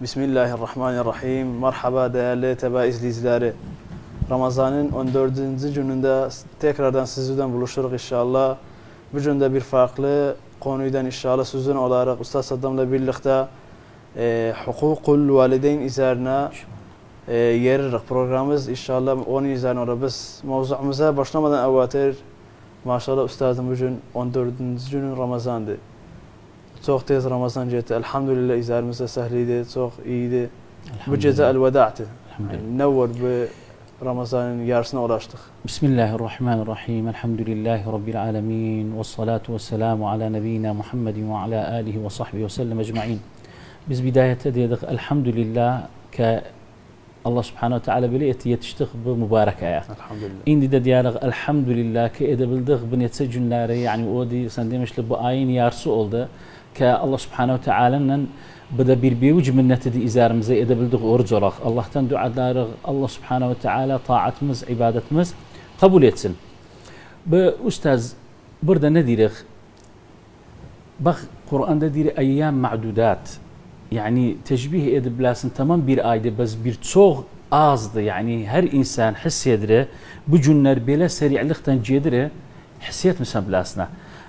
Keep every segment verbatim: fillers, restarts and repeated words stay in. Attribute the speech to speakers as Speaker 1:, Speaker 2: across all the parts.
Speaker 1: Bismillahirrahmanirrahim. Merhaba değerli Teba izleyicileri. Ramazan'ın on dördüncü gününde tekrardan sizden buluşuruz inşallah. Bu günde bir farklı konuydan inşallah sizden olarak Ustaz Saddam'la birlikte e, hukukul valideyn üzerine e, yeririk programımız inşallah onun üzerine biz mevzuumuza başlamadan evvel maşallah Ustazım bugün on dördüncü günün Ramazan'dı. Çok tez Ramazan geçti. Elhamdülillah izlerimize sehliydi, çok iyiydi. Bu gece el-veda'tı. Yani nevver bu Ramazan'ın yarısına ulaştık.
Speaker 2: Bismillahirrahmanirrahim. Elhamdülillahi Rabbil alemin. Ve salatu ve selamu ala nebiyyina Muhammedin ve ala alihi ve sahbihi ve sellem ecma'in. Biz bidayette dedik elhamdülillah ki Allah subhanahu teala böyle yetiştik bu mübarek aya.
Speaker 1: Elhamdülillah.
Speaker 2: İndi de diyalog elhamdülillah ki edebildik bu netse günleri yani o di sen demişli bu ayın yarısı oldu. Ki Allah subhanahu teala'nın bu da bir büyük minneti de izarımıza edebildik oruç olarak. Allah'tan dualarız. Allah subhanahu teala taatımız, ibadetimiz kabul etsin. Bu ustaz burada ne diyek? Bak Kur'an'da diyor eyyam ma'dudat. Yani teşbih edip lasın tamam bir ayda baz bir çok azdı. Yani her insan hissedilir. Bu günler böyle seri'likten cedire hissiyet misan bilasına.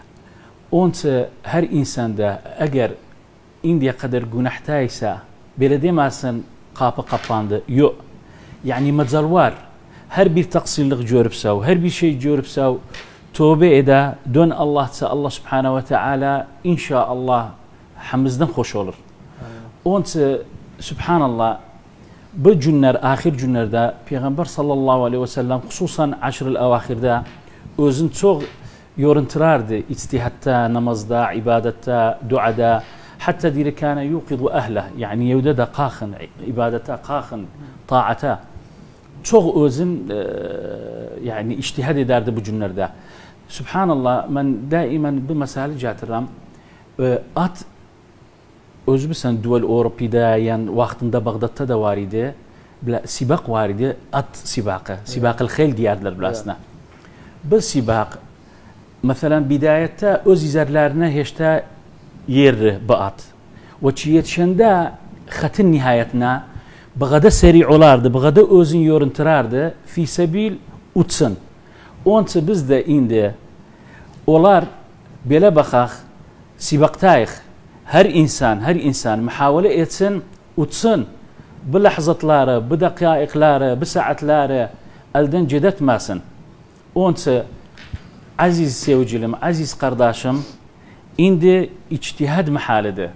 Speaker 2: Onsa her insanda eğer indiye kadar günahtaysa belediye masın kapı kapandı. Yok. Yani macal var. Her bir taksirlik görüpsav, her bir şey görüpsav tövbe eda, dön Allah'sa Allah subhanahu ve teala inşallah hamızdan hoş olur. Onsa subhanallah bu günler, ahir günlerde Peygamber sallallahu aleyhi ve sellem hususan aşırı avahirde özün çok yorunturardı içtihatta, namazda, ibadette, duada. Hatta diri kana yuqidu ahlah. Yani yevde de qahın, ibadete qahın, taata. Çok özün e, yani içtihad ederdi bu günlerde. Subhanallah ben daimen bu mesele getirirəm. E, at özbüsən dual Avrupa'da yani vaxtında Bağdat'ta da var idi. Sibaq var idi. At sibaqı. Sibaqıl xeyl diyardılar bilasına. Bu sibaq mesela bidayette öz izlerlerine heşte yerri bu at. Ve çiyetşende xatın nihayetine bağda seri olardı, bağda özün yorunturardı, fi sebil utsın. Onca biz de indi olar böyle bakaq sibaqtayıq. Her insan, her insan muhavele etsin, utsun. Bu lahzatları, bu dakikaları, bu saatleri elden cedetmesin. Onca aziz sevgilim, aziz kardeşim, indi içtihad mahalidir.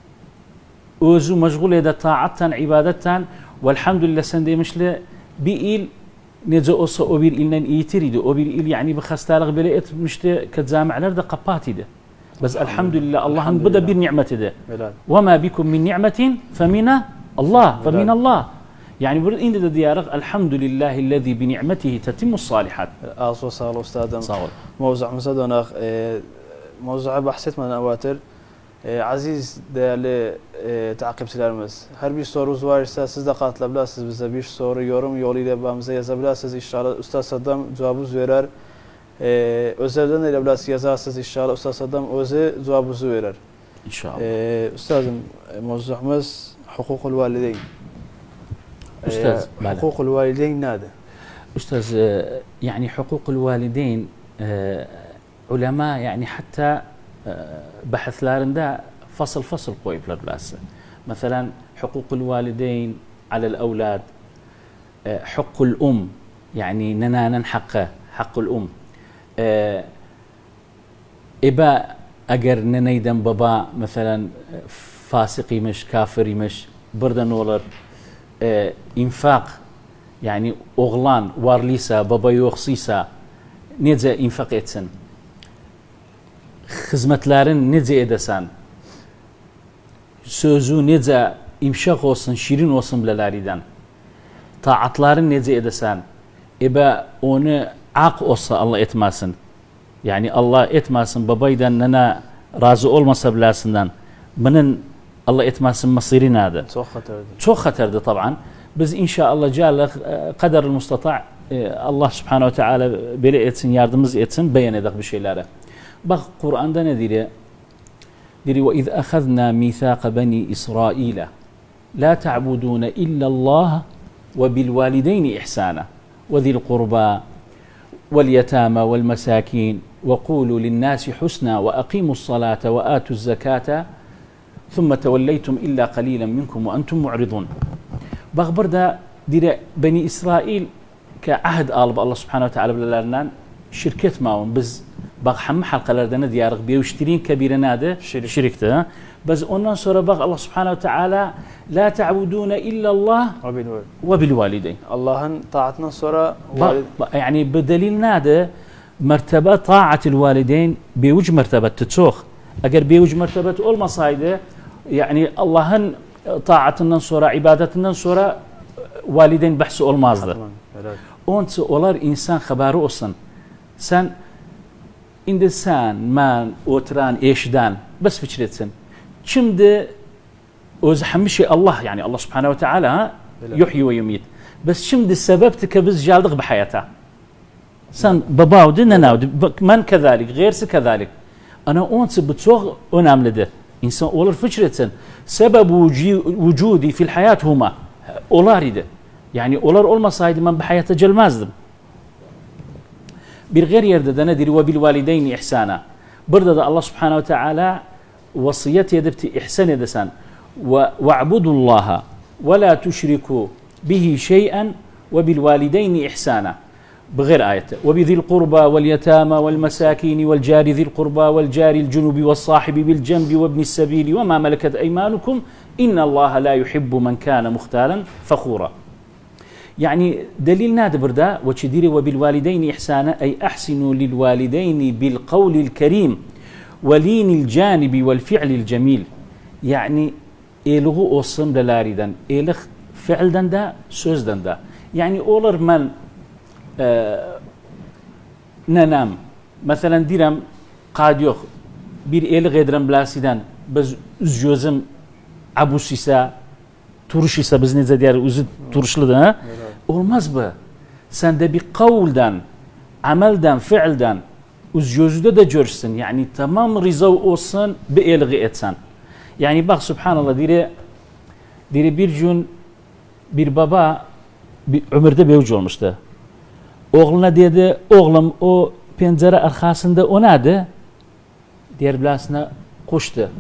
Speaker 2: Özü meşgul ede taattan, ibadetten ve elhamdülillah sen demişli bir il nece olsa o bir ilden iyitiriydi. O bir il yani bir hastalık böyle etmişti ki camiler de kapatıydı. Bas elhamdülillah Allah'ın bu da bir nimetidir. Ve ma bikum min ni'metin femine Allah, femine Allah. Yani burada indi de diyarıq elhamdülillahillezî bi ni'metihi tetimmus salihat.
Speaker 1: Ağzı sağ ol ustadım.
Speaker 2: Sağ ol.
Speaker 1: Mevzuumuza dönək. E, mevzuya bahsetmeden evvel e, aziz değerli e, takipçilerimiz her bir sorunuz varsa siz de katılabilirsiniz bize bir soru yorum yoluyla bize yazabilirsiniz inşallah Ustaz Saddam cevabınızı verir. Ee, özelden edebilirsiniz yazarsınız inşallah Ustaz Saddam özü cevabınızı verir.
Speaker 2: İnşallah.
Speaker 1: Ee, Ustazım mevzuumuz hukukul valideyn.
Speaker 2: Ustaz,
Speaker 1: ee, hukukul valideyn nedir?
Speaker 2: Ustaz yani hukukul valideyn e, ulema yani hatta e, bahslarında fasıl fasıl koyuplar bilası. Mesela hukukul valideyn alel evlad, e, hukukul um yani nenanen hakkı, hakkul um. Ee, eba eğer neneyden baba mesela fasıkıymış, kafiriymiş, burada ne olur? Ee, infak yani oğlan varlıysa, baba yoksuysa nece infak etsin? Hizmetlerin nece edesen? Sözü nece imşak olsun, şirin olsun bileleriden? Taatların nece edesen? Eba onu ak olsa Allah etmesin. Yani Allah etmesin babaydan nana razı olmasa bilasından bunun Allah etmesin masiri nadı.
Speaker 1: Çok hatırdı.
Speaker 2: Çok hatırdı taban. Biz inşallah calla kader mustata Allah subhanahu teala böyle etsin, yardımımız etsin, beyan edek bir şeylere. Bak Kur'an'da ne diyor? Diyor ve iz akhadna mithaqa bani İsrail. لا تعبدون إلا الله وبالوالدين إحسانا وذي القربى واليتامى والمساكين وقولوا للناس حسنا وأقيموا الصلاة وآتوا الزكاة ثم توليتم إلا قليلا منكم وأنتم معرضون. بغبر دا دير بني إسرائيل كعهد آل الله سبحانه وتعالى بلالنان شركة معهم بز بغ حم حلقة لردنا ديارق بيوشترين كبيرة نادة شركته بس أننا سورة بغ الله سبحانه وتعالى لا تعبدون إلا الله وبالوالدين.
Speaker 1: اللهن طاعتنا سورة
Speaker 2: يعني بدليل نادة مرتبة طاعة الوالدين بيوج مرتبة تتسوخ أجر بيوج مرتبة أول مصايدة يعني اللهن طاعة النصورة عبادة النصورة والدين بحث أول مازدة أنت أولار إنسان خباره أصلا سن إنسان مان أوتران إيشدان بس فكرتسن شمد وزحمشي الله يعني الله سبحانه وتعالى يحيي ويميت بس شمد السبب تكبز جالدغ بحياته سن باباو دنا ناود من كذلك غير كذلك أنا أنت بتصوغ أنام لده إنسان أولار فكرتسن سبب وجودي في الحياة هما أولارده يعني أولار أول مصايد من بحياته جلمازدم بالغير يرد ندري وبالوالدين إحسانا برد الله سبحانه وتعالى وصيتي يدبت إحسان يدسان واعبدوا الله ولا تشركوا به شيئا وبالوالدين إحسانا بغير آية وبذي القربى واليتامى والمساكين والجار ذي القربى والجار الجنب والصاحب بالجنب وابن السبيل وما ملكت أيمانكم إن الله لا يحب من كان مختالا فخورا. يعني دليل نادبر دا وتشديري وبالوالدين إحسانا أي أحسنوا للوالدين بالقول الكريم ولين الجانب والفعل الجميل. يعني إلغو أوصم للاردن إلغ فعل دندا سوز دندا يعني أولر من آه ننام مثلا ديرم قاد يخ بير إلغ يدرم بلاسيدان بز جوزم أبو سيسا turşisa biz ne diğer uzun turşlu da olmaz bu. Sen de bir kavuldan, amelden, fiilden uz gözüde de görsün. Yani tamam rıza olsun bir ilgi etsen. Yani bak subhanallah dire dire bir gün bir baba bir ömürde beyuc olmuştu. Oğluna dedi oğlum o pencere arkasında o neydi? Diğer bilasına koştu.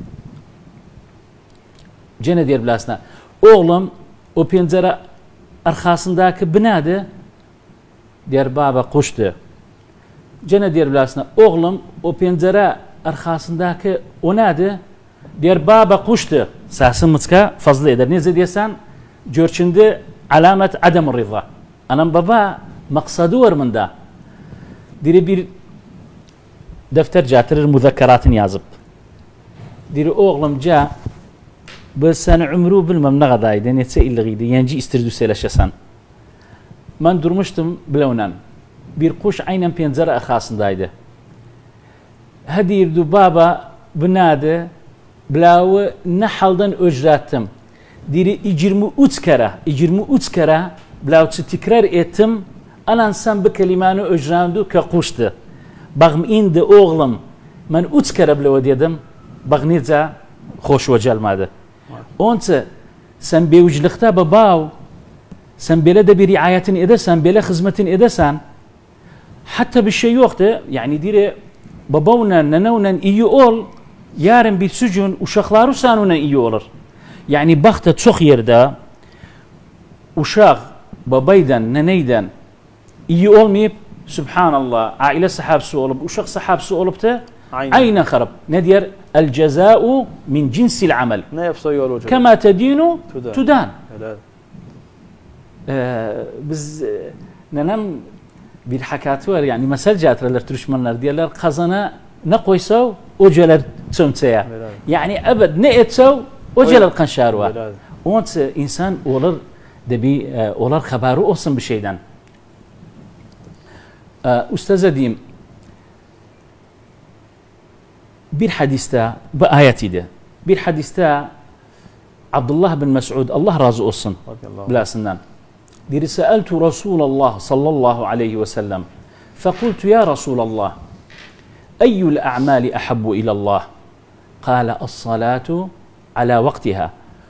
Speaker 2: Cene diğer bilasına oğlum o pencere arkasındaki binadı diğer baba koştu. Cene diğer bilasına oğlum o pencere arkasındaki o neydi? Diğer baba koştu. Sasın mıtka fazla eder. Ne diyorsan görçünde alamet adem rıza. Anam baba maksadı var mında. Diri bir defter getirir müzekkeratını yazıp. Diri oğlum ca بس أنا عمره بالممنغة دايدن يتسائل لغيدي ينجي استردو سيلاشسان من درمشتم بلونان بيرقوش عينا بينزرع خاص دايده هدي يردو بابا بناده بلاو نحلدن أجراتم ديري يجرمو أتكرا يجرمو أتكرا بلاو تتكرار إتم أنا إنسان بكلمانو أجراندو كقوشت بغم إن ده أغلم من أتكرا بلاو ديدم بغنيزا خوش وجال ماده أنت سن بيوجلختا بباو سن بلا ده برعاية إدسان بلا خدمة إدسان حتى بالشيء وقته يعني ديري بابونا ننونا إيول يارن بالسجن وشخلارو سانونا إيولر يعني بختة تسخير ده وشاغ بابيدن ننيدن إيول ميب سبحان الله عائلة سحاب سؤولب وشخص سحاب سؤولبته عين خرب ندير الجزاء من جنس العمل كما تدين تدان آه بز ننام bir hakati var yani mesel catireler Türkmenler diyorlar kazana ne koysa o celer çömçeye yani ebed ne etse o celer kanşar var onun insan olur da bir olur haberi olsun bir şeyden ustaza diyeyim bir hadiste bu ayetiydi bir hadiste Abdullah bin Mes'ud Allah razı olsun bilasından دير سألت رسول الله صلى الله عليه وسلم فقلت يا رسول الله أي الأعمال أحب إلى الله قال الصلاة على وقتها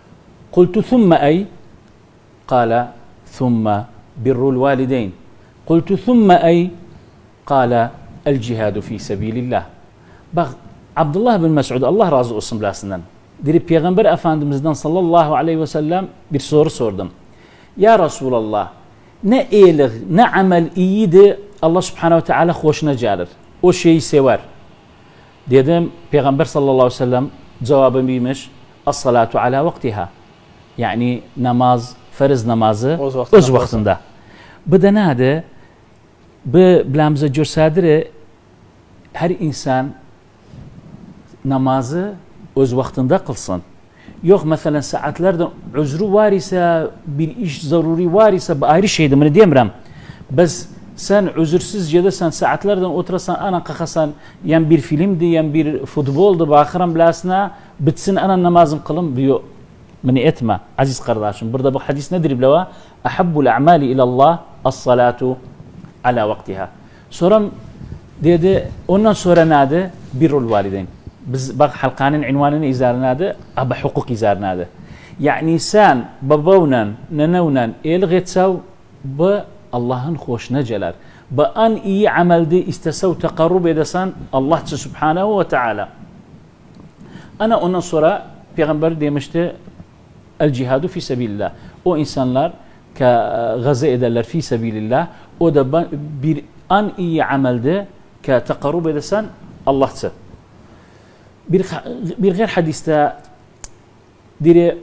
Speaker 2: قلت ثم أي؟ قال ثم بر الوالدين. قلت ثم أي؟ قال الجهاد في سبيل الله. بغ عبد الله بن مسعود الله razı olsun biləsindən. Deyir Peyğəmbər Əfəndimizdən sallallahu aleyhi və səlləm bir soru sordum. Ya Resulallah, nə eylik, nə əməl iyidir Allah subhanahu teala xoşuna gəlir. O şeyi sever. Dedim Peyğəmbər sallallahu aleyhi və səlləm cavabım imiş. As-salatu ala vaktiha. Yani namaz, farz namazı öz vaxtında. Bu da nədir? Bu biləmizə göstərir hər insan namazı öz vaxtında qılsın. Yox, məsələn, saatlərdən üzrü var isə, bir iş zaruri var isə, bu ayrı şeydir, bunu demirəm. Bəs sən üzürsüz gedəsən, saatlərdən oturasan, ana qalxasan, yəni bir filmdir, yəni bir futboldur, baxıram biləsinə, bitsin, ana namazım qılım, diyor. Bunu etmə, aziz qardaşım. Burada bu hadis nədir biləvə? Əhabbul ə'mali ilallah as-salatu ala vaktiha. Sonra dedi, ondan sonra nədir? Birrul valideyn. Biz bak halkanın ünvanını izarnadı, ama hukuk izarnadı. Yani sen babavla, nenevla el geçsev, bu Allah'ın hoşuna gelir. Bu en iyi amelde istesev tekarrub edesen Allah subhanahu ve teala. Ana ondan sonra Peygamber demişti, el cihadu fi sebilillah. O insanlar ki gaza ederler fi sebilillah, o da bir en iyi amelde ki tekarrub edesen Allah'tı. Bir, bir gayr hadiste dire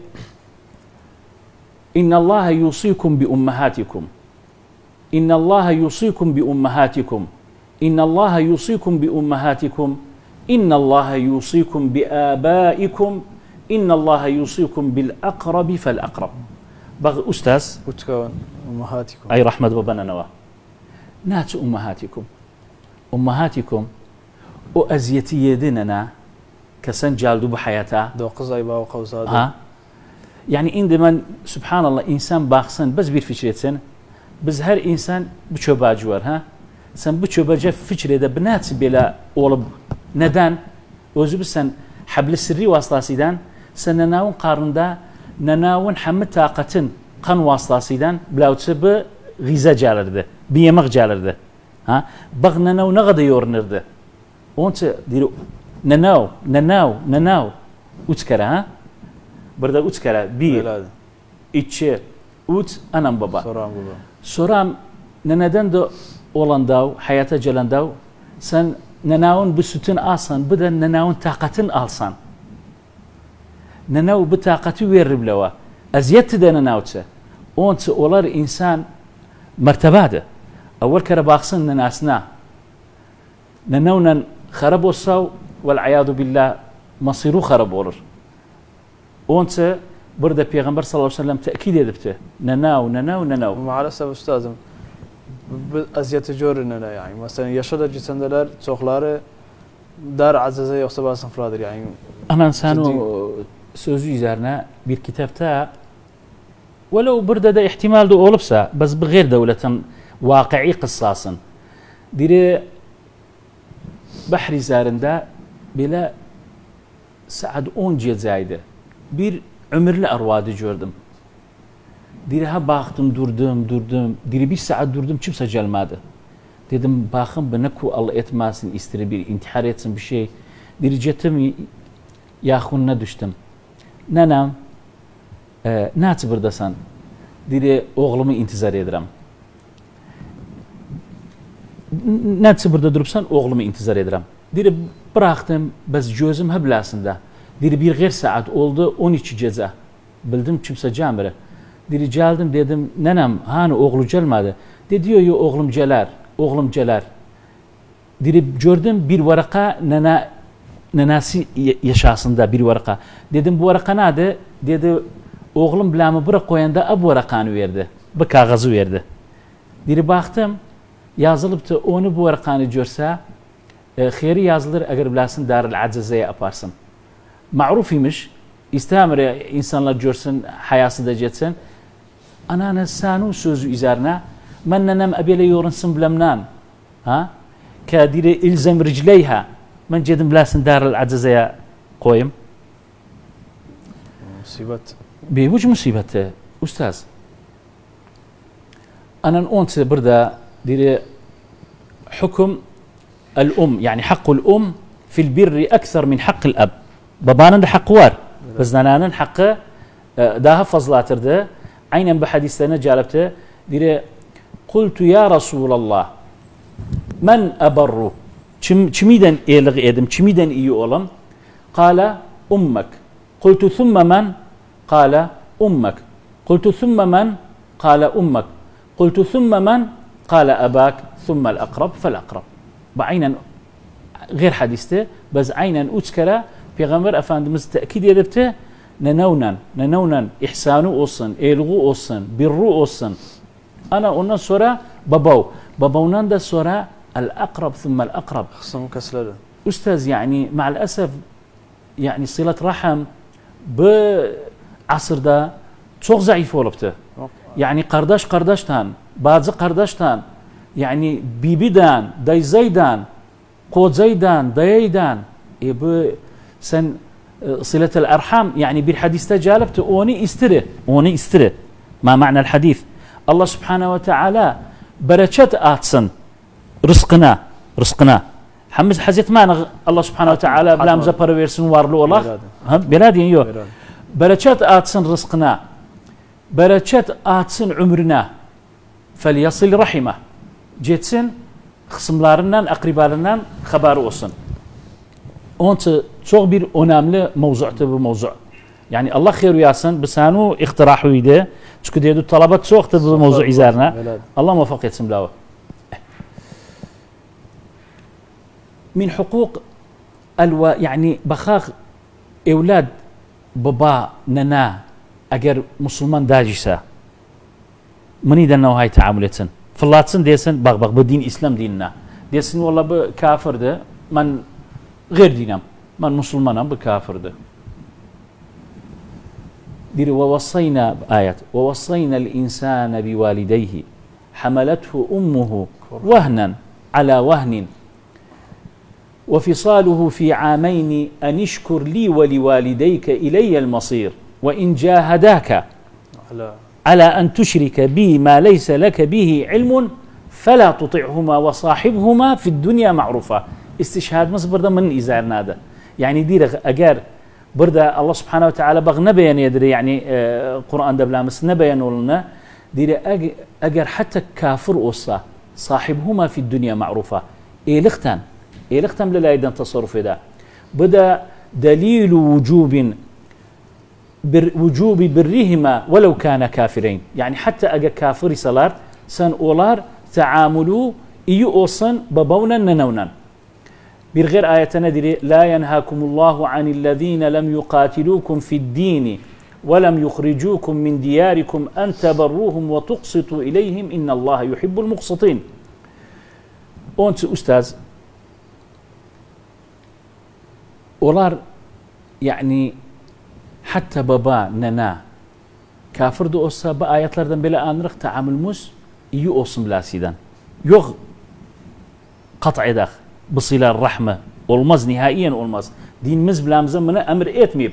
Speaker 2: İnna Allah yusikum bi ummahatikum. İnna Allah yusikum bi ummahatikum. İnna Allah yusikum bi ummahatikum. İnna Allah yusikum bi abaikum. İnna Allah yusikum bil aqrabi fel aqrab. Bak ustaz.
Speaker 1: Utkavan ummahatikum.
Speaker 2: Ay rahmet babana nava. Natu ummahatikum. Ummahatikum o eziyeti yedinena كسن جالدو بحياته
Speaker 1: دوقز أي باو قوساده
Speaker 2: ها يعني عندما سبحان الله إنسان باخسن بس بير فكرتين بس هر إنسان بتشوبا جوار ها سن بتشوبا جف فكرة ده بنات بلا أولب ندان وزو بسن حبل السري واصلا سيدان سن نناون قارن ده نناون حمد طاقتن قن واصلا سيدان بلا وتسب غذاء جالر ده بيمغ جالر ده ها بغنا نو نغد يورنر ده وانت ديرو نناو نناو نناو utkara ha burada utkara bir iki üç anam baba
Speaker 1: soram baba
Speaker 2: soram neden de olan da hayata gelen da sen nenavun bu sütün alsan bu da nenavun taqatın alsan nenav bu taqatı verir bilava aziyet de nenavça onça olar insan mertebadı evvel kere baksın nenasına nenavnan خرب olsa والعياذ بالله مصيره خرب olur. Onca burada Peygamber sallallahu aleyhi ve sellem tekit edipti. Nenav, nenav, nenav.
Speaker 1: Maalesef üstadım. Aziyeti görünene yani. Mesela yaşada gitsendeler çokları dar azize yoksa bazı sınıflardır yani.
Speaker 2: Anan sen o sözü üzerine bir kitapta ولو burada da ihtimal de olupsa bas bir gayr devletin vakıi kıssasın. Diri Bahri zarında bile saat on cezaydı. Bir ömürlü arvadı gördüm. Diri ha baktım durdum durdum. Diri bir saat durdum kimse gelmedi. Dedim bakın bana ku Allah etmesin istiri bir intihar etsin bir şey. Diri cetim yahununa düştüm. Nenam e, ne atı buradasan? Diri oğlumu intizar ederim. Nəticə burada durubsan, oğlumu intizar edirəm. Deyir, bıraxdım, bəs gözüm həbləsində. Deyir, bir qeyr saat oldu, on iki gecə. Bildim, kimsə gəlmir. Deyir, gəldim, dedim, nənəm, hani oğlu gəlmədi? Dedi, yo, yo, oğlum gələr, oğlum gələr. Deyir, gördüm, bir varaqa nənə, nənəsi yaşasında bir varaqa. Dedim, bu varaqa nədir? Dedi, oğlum biləmi bura qoyanda bu varaqanı verdi, bu kağızı verdi. Deyir, baxdım, yazılıbdı, onu bu varaqanı görsə, e, xeyri yazılır, əgər biləsin, Darül Acizəyə aparsın. Ma'ruf imiş, istəmir insanlar görsün, hayası da geçsin. Ananı sanu sözü üzərinə, mən nənəm əbələ yorunsun biləmdən, ha? Kədiri ilzəm ricləyhə, mən gedim biləsin, Darül Acizəyə qoyum.
Speaker 1: Musibət.
Speaker 2: بيوج مصيبته أستاذ أنا أنت بردا دير حكم الأم يعني حق الأم في البر أكثر من حق الأب بابانا حق وار بس أنا حق داها فضلات ده عينا بحديثنا جالبته دير قلت يا رسول الله من أبر شميدا إلغ إدم شميدا إيولم قال أمك قلت ثم من قال أمك قلت ثم من قال أمك قلت ثم من قال أباك ثم الأقرب فالأقرب بعينا غير حديثته بس عينا أتكلا في غمر أفاندمز تأكيد يدبته ننونا ننونا إحسانو أصن إلغو أصن برو أصن أنا قلنا سورة بابو بابونان ده سورة الأقرب ثم الأقرب
Speaker 1: خصم كسلة
Speaker 2: أستاذ يعني مع الأسف يعني صلة رحم بعصر ده تسوق ضعيف ولبته يعني قرداش قرداشتان بعض قرداشتان يعني بيبيدان داي زيدان قوت زيدان دايدان يب سن صلة الأرحام يعني بالحديث تجالبت أوني استره أوني استره ما معنى الحديث الله سبحانه وتعالى بركت آتسن رزقنا رزقنا حمز حزت معنا الله سبحانه وتعالى بلام زبر ويرسن وارلو الله بلادي يو بركت آتسن رزقنا بركت آتسن عمرنا فليصل رحمه جيتسن خصم لارنان أقربالنان خبار وصن أنت تصغبر أنامل موضوع تبو موضوع يعني الله خير وياسن بسانو اقتراح ويده تشكو ديدو طلبات سوق تبو موضوع إزارنا الله موفق يتسم لاوه من حقوق الو يعني بخاخ أولاد بابا ننا أجر مسلمان داجسا مني دنا هاي تعاملتن فلاتسن ديسن بغ بغ بدين إسلام ديننا ديسن والله بكافر ده من غير دينام من مسلمان بكافر ده دير ووصينا بآيات ووصينا الإنسان بوالديه حملته أمه وهنا على وهن وفصاله في عامين أن اشكر لي ولوالديك إلي المصير وإن جاهداك على أن تشرك بي ما ليس لك به علم فلا تطعهما وصاحبهما في الدنيا معروفة استشهاد مصبر من إزار نادا يعني دير أجار بردا الله سبحانه وتعالى بغ نبيان يدري يعني آه قرآن دبلامس نبيان لنا دير أجر حتى كافر أصلا صاحبهما في الدنيا معروفة إيه لختان إيه لختان للا يدن تصرف ده بدا دليل وجوب بر وجوب برهما ولو كان كافرين يعني حتى أجا كافر صلاة سن أولار تعاملوا إيو أصن ببونا ننونا بغير آية ندري لا ينهاكم الله عن الذين لم يقاتلوكم في الدين ولم يخرجوكم من دياركم أن تبروهم وتقسطوا إليهم إن الله يحب المقسطين. أنت أستاذ أولار يعني حتى بابا ننا كافر دو أصا بآيات لردن بلا أنرخ تعامل موس يو أصم لا سيدان يغ قطع داخ بصلة الرحمة والمز نهائيا والمز دين مز بلا مزمنا أمر إتميب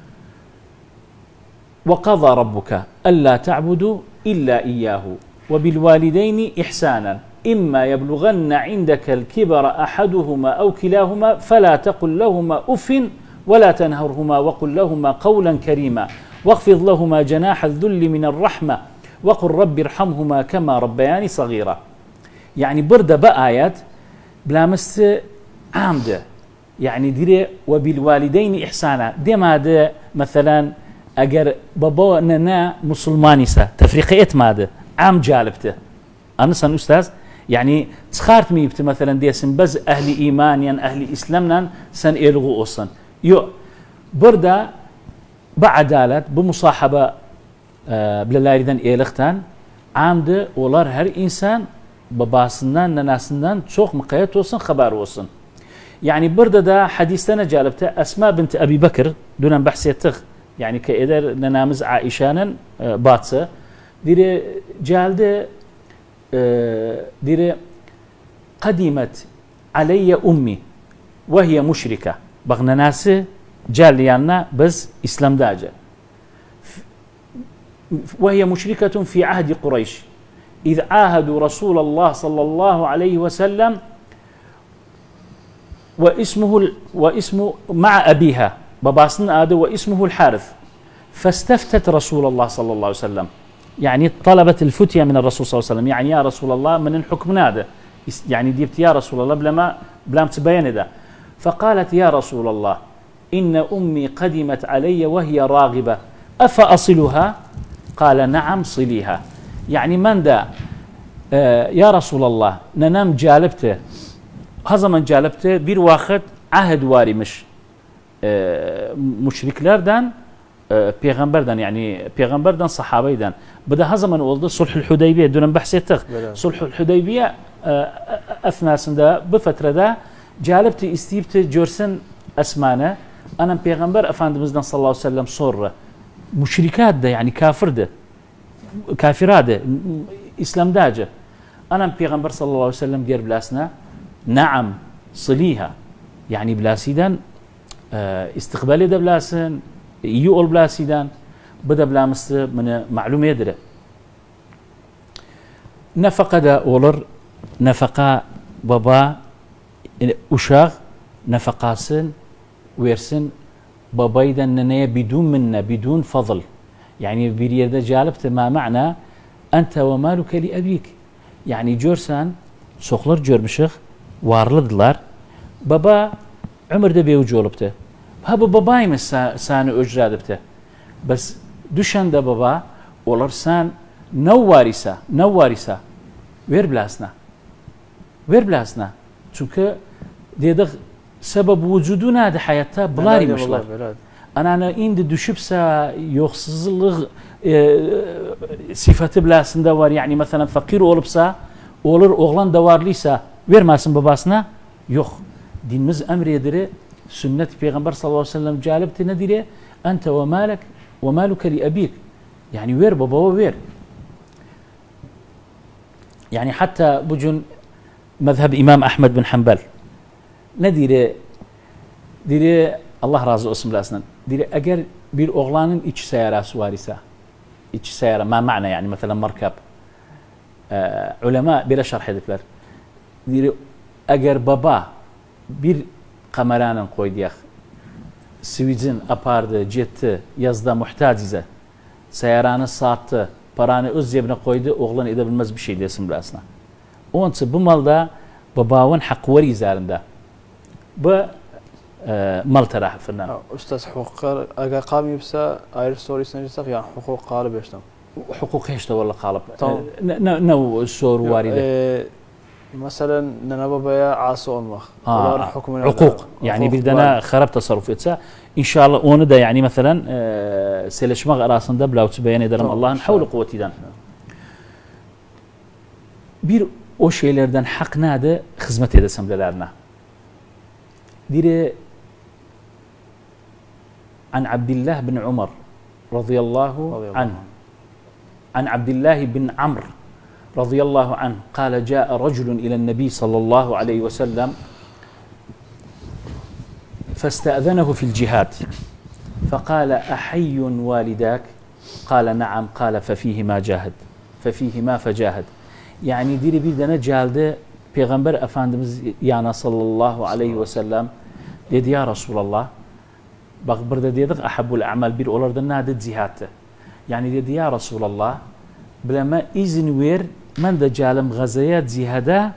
Speaker 2: وقضى ربك ألا تعبدوا إلا إياه وبالوالدين إحسانا إما يبلغن عندك الكبر أحدهما أو كلاهما فلا تقل لهما أف ولا تنهرهما وقل لهما قولا كريما واخفض لهما جناح الذل من الرحمة وقل رب ارحمهما كما ربياني صغيرا. يعني برد بآيات بلا مس عامدة يعني ديري وبالوالدين إحسانا دي ما ده مثلا أجر بابا ننا مسلمانيسا تفريقية ماده عام جالبته أنا سن أستاذ يعني تخارت ميبت مثلا دي سن بز أهل إيمانيا أهل إسلامنا سن إلغو أصلا يو بردا بعدالة بمصاحبة آه بلا لا يريدن إلختان عامده ولار هر إنسان بباسنان نناسنان تشوخ مقايت وصن خبار وصن. يعني بردا دا حديثنا جالبته أسماء بنت أبي بكر دون بحثيتخ يعني كإدر ننامز عائشانا آه باتسة ديري جالده آه ديري قدمت علي أمي وهي مشركة بغنا ناس جاليانا بس إسلام داجة وهي مشركة في عهد قريش إذ عاهدوا رسول الله صلى الله عليه وسلم واسمه واسمه مع أبيها بباسن آده واسمه الحارث فاستفتت رسول الله صلى الله عليه وسلم يعني طلبت الفتية من الرسول صلى الله عليه وسلم يعني يا رسول الله من الحكم هذا يعني ديبت يا رسول الله بلما بلام تبين ده فقالت يا رسول الله إن أمي قدمت علي وهي راغبة أفأصلها قال نعم صليها يعني من ده آه يا رسول الله ننام جالبته هذا من جالبته بير واخد عهد واري مش آه مشركلاردان آه پیغمبردان يعني پیغمبردان صحابيدان بدا هذا من ولد صلح الحديبية دون بحثيته صلح الحديبية آه أثناء سنده بفترة ده جالبته استيبته جورسن أسمانه أنا پیغمبر أفاندمزدان صلى الله عليه وسلم صورة مشركات ده يعني كافر ده كافرات ده إسلام داجه أنا پیغمبر صلى الله عليه وسلم دير بلاسنا نعم صليها يعني بلاسيدان استقبالي ده بلاسن يقول بلاسيدان بدا بلامس من معلومة يدري نفقة ده أولر نفقة بابا وشاغ نفقاسن ويرسن بابايدا ننيا بدون منا بدون فضل يعني بريدة جالبت ما معنى أنت ومالك لأبيك يعني جورسان سوخلر جور مشخ وارلدلار بابا عمر ده بيو جولبته هذا باباي مس سان أجرادبته بس دوشان ده بابا ولرسان نوارسا نوارسا وير بلاسنا وير بلاسنا çünkü dedik sebep vücuduna da hayatta bularmışlar. Ana ana indi düşüpse yoksuzluk e, sıfatı bilasında var yani mesela fakir olupsa olur oğlan da varlıysa vermesin babasına yok. Dinimiz emredir. Sünnet Peygamber sallallahu aleyhi ve sellem calipti nedir? Ente ve malek ve maluke li abik. Yani ver baba ver. Yani hatta bugün mezheb İmam Ahmed bin Hanbel ne dire dire Allah razı olsun bilasından dire eğer bir oğlanın iç sayarası var ise iç sayara ma ma'na yani mesela markab e, ulema böyle şerh edipler dire eğer baba bir kameranın koyduyak sivicin apardı cetti yazda muhtaç ise sayaranı sattı paranı öz cebine koydu oğlan edebilmez bir şey desin bilasından onun için bu malda babavın hak var izarında bu مال تراح فنان
Speaker 1: استاذ حقوق اجا قامي بسا اير ستوري سنجسق يعني حقوق قالب يشتم
Speaker 2: حقوق هيشتا ولا قالب نو السور وارده
Speaker 1: مثلا ننبا بيا عاصو المخ
Speaker 2: آه حكم عقوق يعني بدنا خرب تصرف اتسا ان شاء الله اون ده يعني مثلا سيلشمغ راسنده بلاو تبين ederim Allah'ın havlu kuvvetinden bir o şeylerden hak nade hizmet edesem delerine dire عن عبد الله بن عمر رضي الله عنه عن عبد الله بن عمرو رضي الله عنه قال جاء رجل إلى النبي صلى الله عليه وسلم فاستأذنه في الجهاد فقال أحي والداك قال نعم قال ففيه ما جاهد ففيه ما فجاهد يعني ديري بيدنا جالده Peygamber Efendimiz yana sallallahu aleyhi ve sellem dedi ya Resulallah bak burada dedik ahabbul a'mal bir olardı nadet cihattı yani dedi ya Resulallah bileme izin ver men de calim gazaya cihada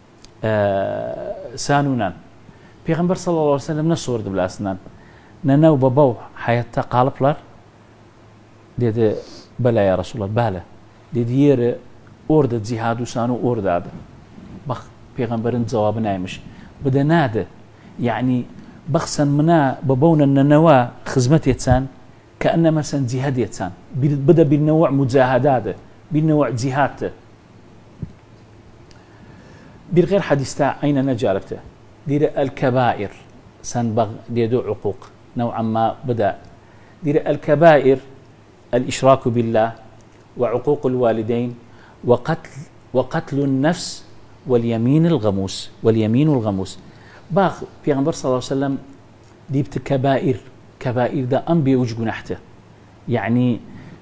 Speaker 2: sanunan Peygamber sallallahu aleyhi ve sellem ne sordu bilasından nenev babav hayatta kalıplar dedi bela ya Resulallah bela dedi yeri orada cihadu sanu oradadı bak peygamberin cevabı neymiş bu da nade yani baksan mına babavun neneva hizmet etsen كأنما سن جهاد يتسان بدأ بالنوع مجاهدات بالنوع جهاد بغير حديث تاع أين نجاربته دير الكبائر سن بغ ديدو عقوق نوعا ما بدأ دير الكبائر الإشراك بالله وعقوق الوالدين وقتل وقتل النفس واليمين الغموس واليمين الغموس باغ بيغمبر صلى الله عليه وسلم ديبت كبائر كبائر ده أم بيوج جناحته يعني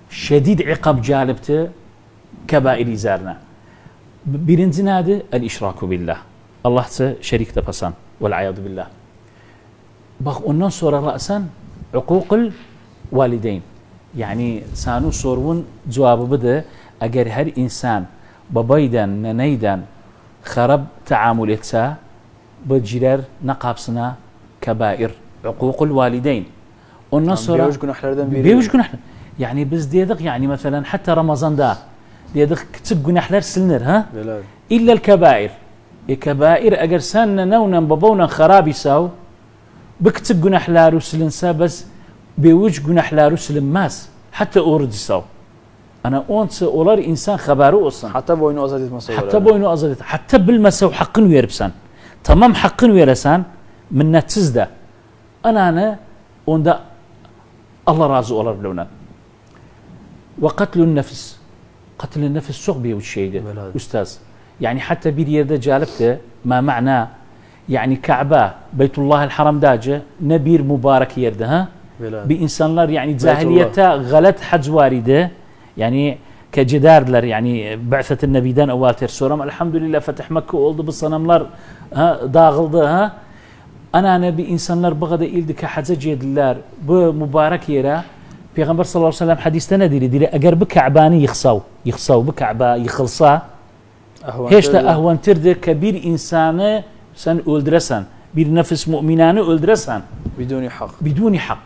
Speaker 2: شديد عقاب جالبته كبائر زارنا برنزنا هذا الإشراك بالله الله شريك تفسان والعياذ بالله بخ أنن صورة رأسا عقوق الوالدين يعني سانو صورون جواب بده أجر هر إنسان ببيدا ننيدا خرب تعامل إتسا بجرر نقابسنا كبائر عقوق الوالدين أنن صورة
Speaker 1: بيوش جناح لردن
Speaker 2: بيوش جناح يعني بس ديدق يعني مثلا حتى رمضان ده ديدق كتب جناح لر سلنر ها
Speaker 1: بلاد.
Speaker 2: إلا الكبائر الكبائر أجر سنة نونا ببونا خرابي ساو بكتب جناح لارو سلنسا بس بيوج جناح لارو سلم ماس حتى أورد ساو أنا أونس أولار إنسان خباره أصلا
Speaker 1: حتى بوينو أزادت مسوي
Speaker 2: حتى بوينو أزادت حتى بالمسو حقن ويربسان تمام حقن ويرسان من نتزدا أنا أنا وندا الله رازق أولار بلونا وقتل النفس قتل النفس سوق بيوج شيء أستاذ يعني حتى بيريده جالبته ما معناه يعني كعبة بيت الله الحرام داجة نبير مبارك يرده ها بإنسان لر يعني جاهليته غلط حج واردة يعني كجدار لر يعني بعثة النبي دان أواتر سورم الحمد لله فتح مكة وولد بالصنم لر ها داغل ده ها أنا نبي إنسان لر بغدا إلد كحجة جد لر بمبارك يرا بيغمبر صلى الله عليه وسلم حديث تندير ديري أجر بكعباني يخصو يخصو بكعبة يخلصا هشتا أهون ترد كبير إنسان سن أولدرسان بير نفس مؤمنان أولدرسان
Speaker 1: بدون حق
Speaker 2: بدون حق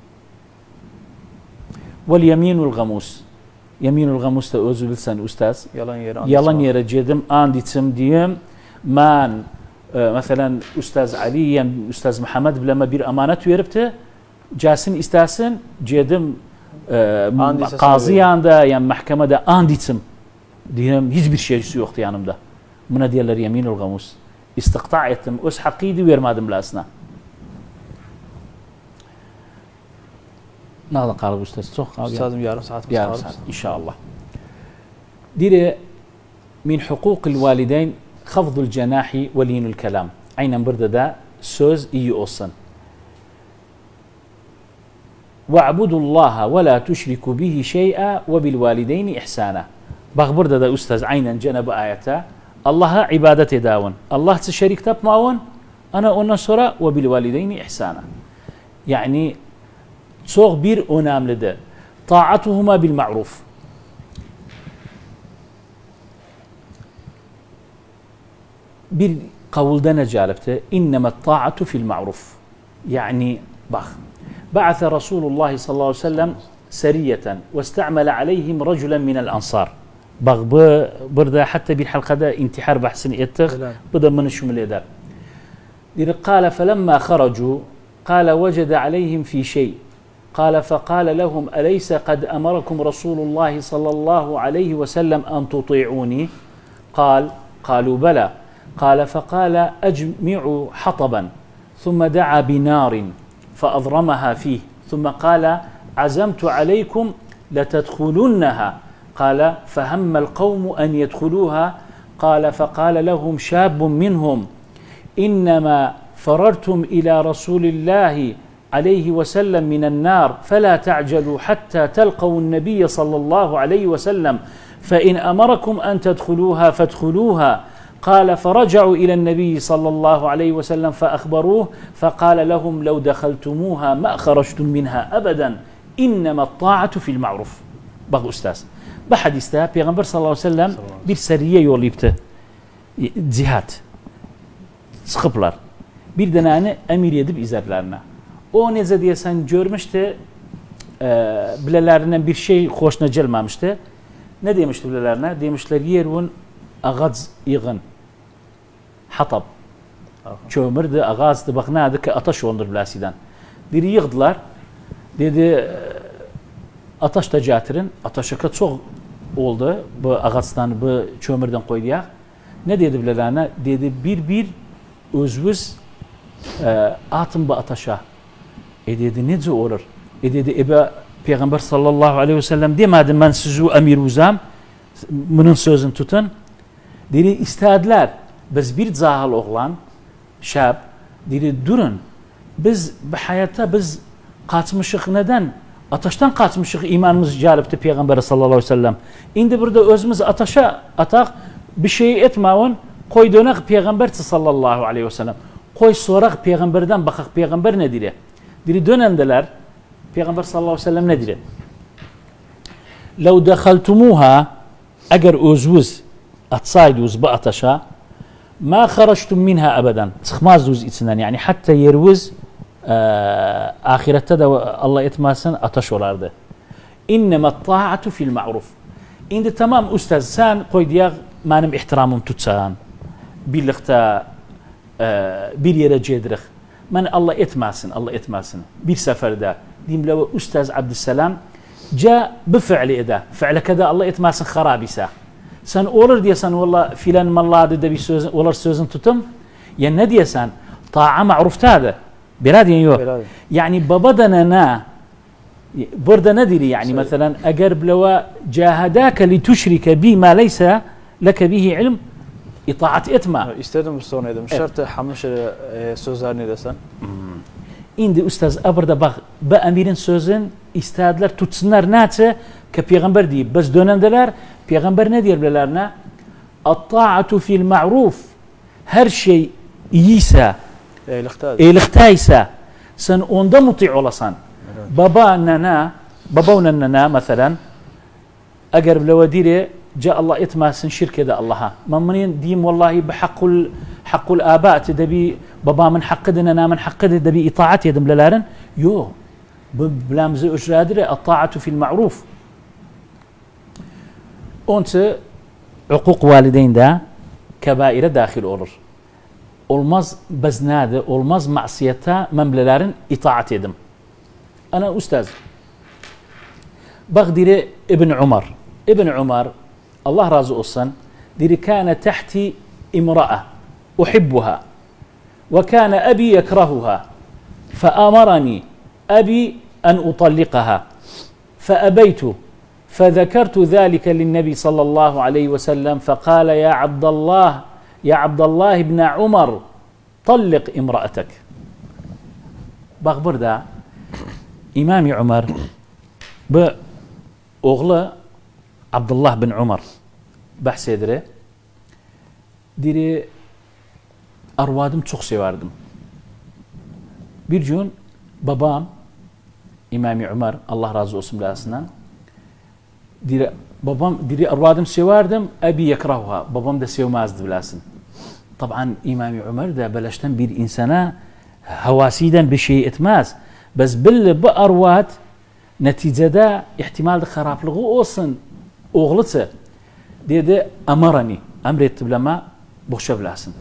Speaker 2: واليمين الغموس يمين الغموس تأوزو لسان أستاذ
Speaker 1: يلا نيرا
Speaker 2: يلا نيرا جدم آندي تم ديم مان آه مثلا أستاذ علي أستاذ محمد بلما بير أمانة ويربته جاسن استاسن جدم آه قاضي عنده يعني محكمة ده آندي تم ديهم هیچ شيء سوي اختيانم ده من ديال اليمين الغموس استقطاع يتم أس حقيدي وير مادم لاسنا نهضا قال أستاذ سوق
Speaker 1: أستاذ يارم ساعات
Speaker 2: يارم ساعات إن شاء الله ديري من حقوق الوالدين خفض الجناح ولين الكلام عين برد ده سوز إي أوصن واعبدوا الله ولا تشركوا به شيئا وبالوالدين إحسانا بخبر ده أستاذ عينا جنب آياته الله عبادته داون الله تشريك تب معون أنا أنصر وبالوالدين إحسانا يعني صوغ بير أنام لده طاعتهما بالمعروف بير قول دنا جالبته إنما الطاعة في المعروف يعني بخ بعث رسول الله صلى الله عليه وسلم سرية واستعمل عليهم رجلا من الأنصار بغ بردا حتى بالحلقة ده انتحار بحسن يتخ بدا من الشمل ده قال فلما خرجوا قال وجد عليهم في شيء قال فقال لهم أليس قد أمركم رسول الله صلى الله عليه وسلم أن تطيعوني قال قالوا بلى قال فقال أجمعوا حطبا ثم دعا بنار فأضرمها فيه ثم قال عزمت عليكم لتدخلنها قال فهم القوم أن يدخلوها قال فقال لهم شاب منهم إنما فررتم إلى رسول الله عليه وسلم من النار فلا تعجلوا حتى تلقوا النبي صلى الله عليه وسلم فإن أمركم أن تدخلوها فادخلوها قال فرجعوا إلى النبي صلى الله عليه وسلم فأخبروه فقال لهم لو دخلتموها ما خرجتم منها أبدا إنما الطاعة في المعروف بغ أستاذ بحديثة بيغمبر صلى الله عليه وسلم بالسرية يوليبته جهات سخبلر bir denane emir edip izlerlerine. O neze diyesen görmüştü, e, bilelerinden bir şey hoşuna gelmemişti. Ne demişti bilelerine? Demişler yerun ağaz yığın. Hatab. Kömürdü, ağazdı, bak ne ki ataş olunur bilasiden. Biri yığdılar. Dedi ataş da getirin. Ataşa çok oldu. Bu ağaçtan, bu kömürden koyduyak. Ne dedi bilelerine? Dedi bir bir özvüz e, atın bu ataşa. E dedi nece olur? E dedi ebe Peygamber sallallahu aleyhi ve sellem demedim ben sizi emir uzam. Bunun sözünü tutun. Dedi istediler. Biz bir cahil oğlan, şab, dedi durun. Biz bu hayatta biz kaçmışık neden? Ataşdan kaçmışıq, imanımız gəlibdi Peyğəmbərə sallallahu aleyhi ve sellem. İndi burada özümüz ataşa ataq, bir şey etməyin, qoy dönək Peyğəmbər sallallahu aleyhi ve sellem. Qoy soraq Peyğəmbərdən baxaq, Peyğəmbər nə deyir? Deyir, dönəndələr, Peyğəmbər sallallahu aleyhi ve sellem nə deyir? Ləv dəxəltumuha, əgər özünüz atsaydınız bu ataşa, mə xərəctum minhə əbədən, çıxmazdınız içindən, yəni hətta yeriniz ahirette de Allah etmezsen ateş olardı. İnnemət ta'atu fil ma'ruf. İndi tamam ustaz sen koy diyaq benim ihtiramım tutsan. Birlikte e, bir yere gedirik. Ben Allah etmezsin, Allah etmezsin. Bir seferde diyeyim le ustaz Abdüsselam ca bu fi'li ede. Fi'le kada Allah etmezsin harab ise. Sen olur diyesen valla filan malladı da bir söz olur sözün tutum. Ya ne diyesen ta'a ma'ruftadır. Beradin yok. Yani babadan ana burada ne diri yani mesela eğer bلوا جاهداك لتشرك بي ما ليس لك به علم itaat etme.
Speaker 1: İstedim sonra dedim. Şart hammış sözlerini desen.
Speaker 2: İndi ustaz burada bak bu emirin sözün istediler tutsunlar neyse ki peygamber deyip biz dönendeler peygamber ne diyor bilelerine? At-ta'atu fil ma'ruf. Her şey iyiyse eylikteyse sen onda muti olasan. Evet. Baba nana, baba ve nana mesela eğer bile diri ca Allah etmezsin şirk ede Allah'a. Mamnin diyeyim vallahi bihakkul hakkul abat debi babamın hakkıdır nana hakkıdır debi itaat yedim lelerin. Yo. Bu bilamızı ücradire at-ta'atu fil ma'ruf. Onse hukuk valideyinde kebaire dahil olur. Olmaz beznade, olmaz masiyete memlelerin itaat edim. Ana ustaz. Bak diri İbn Umar. İbn Umar Allah razı olsun diri kana tahti imra'a uhibbuha ve kana abi yekrahuha فأمرني أبي أن أطلقها فأبيت فذكرت ذلك للنبي صلى الله عليه وسلم فقال يا عبد الله يا عبد الله بن عمر طلق امرأتك. Bak burada İmam Ömer bu oğlu Abdullah bin Umar bahsedir. Diri arvadım çok severdim. Bir gün babam İmam Ömer Allah razı olsun bilasından diri babam diri arvadım severdim abi yekrahuha babam da sevmezdi bilasın. Taban İmam Ömer de beleşten bir insana havasiden bir şey etmez. Bes belli bu arvat neticede ihtimalde haraplığı olsun oğlusu dedi amarani emretti bilama boşa bilasın.